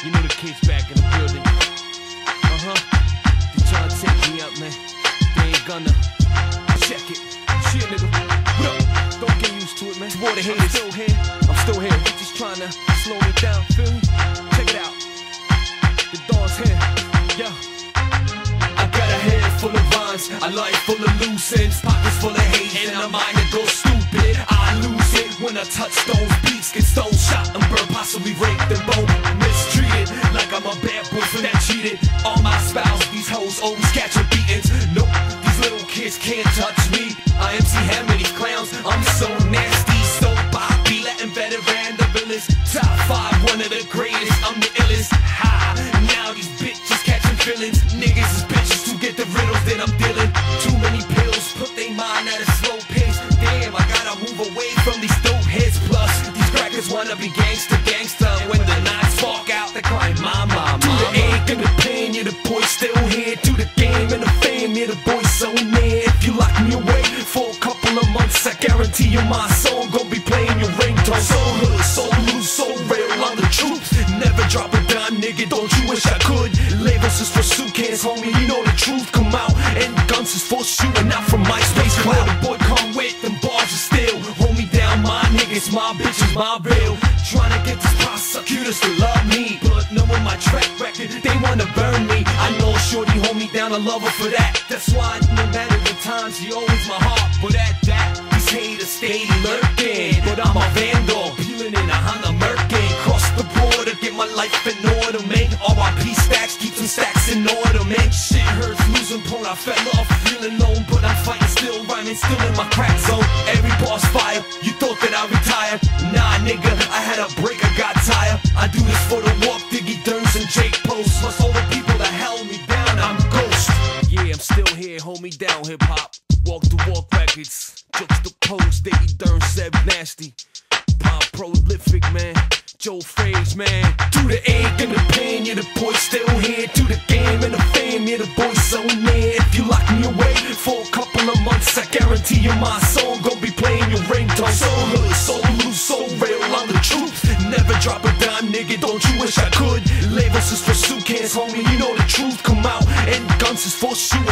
You know the kids back in the building. They tryna take me out, man. They ain't gonna. Check it. Shit, nigga. What up? Don't get used to it, man. Boy, the haters. I'm still here. They just tryna slow me down, feel me? Check it out. The dawn's here. Yeah. I got a head full of rhymes, a life full of loose ends, pockets full of hate, and a mind that goes stupid. I lose it when I touch those beats, get stone shot and burn, possibly raped and bone, mistreated like I'm a bad boy for that cheated. All my spouse, these hoes always catching beatings. Nope, these little kids can't touch me. I MC Hammer, these clowns, I'm so nasty, so poppy, Latin veteran, the villains. Top 5, one of the greatest, I'm the illest. Ha, now these bitches catching feelings. Niggas is bitches to get the riddles that I'm dealing. Too many pills, put they mind at a slow pace. Damn, I gotta move away from these dope heads. Plus, these crackers wanna be gangster. When the knives walk out, they crying mama. To the ache and the pain, yeah, the boy's still here. To the game and the fame, yeah, the boy's so near. If you lock me away for a couple of months, I guarantee you my song gon' be playing your ringtone. So hood, so loose, so real, I'm the truth. Never drop a dime, nigga, don't you wish I could? Labels is for suitcase, homie, you know the truth come out. And guns is for shooting out from MySpace cloud. The boy come with them bars are still. Hold me down, my niggas, my bitches, my real. Tryna get these prosecutors to love me, but knowing my track record, they wanna burn me. I know shorty hold me down, I love her for that. That's why no matter the times, she always my heart. But at that, these haters stay lurking. But I'm a vandal, peeling in a Honda Merkin. Cross the border, get my life in order, man. RIP stacks, keep some stacks in order, man. Shit hurts, losing porn, I fell off, feeling alone, but I'm fighting, still rhyming, still in my crack zone. Every boss fire, you thought that I retired? Nah, nigga, I had a break, I got tired. I do this for the walk, Diggy Durns and Jake Post. Plus all the people that held me down, I'm ghost. Yeah, I'm still here, hold me down, hip hop. Walk the walk records, juxtaposed, Diggy Durns, Seb Nasty. Pop prolific, man. Joe Fraze, man. To the ache and the pain, yeah, the boy's still here. To the game and the fame, yeah, the boy's so near. If you lock me away for a couple of months, I guarantee you my song gon' be playing your ringtone. So hood, so loose, so real, I'm the truth. Never drop a dime, nigga, don't you wish I could? Labels is for suitcase, homie, you know the truth come out. And guns is for shooting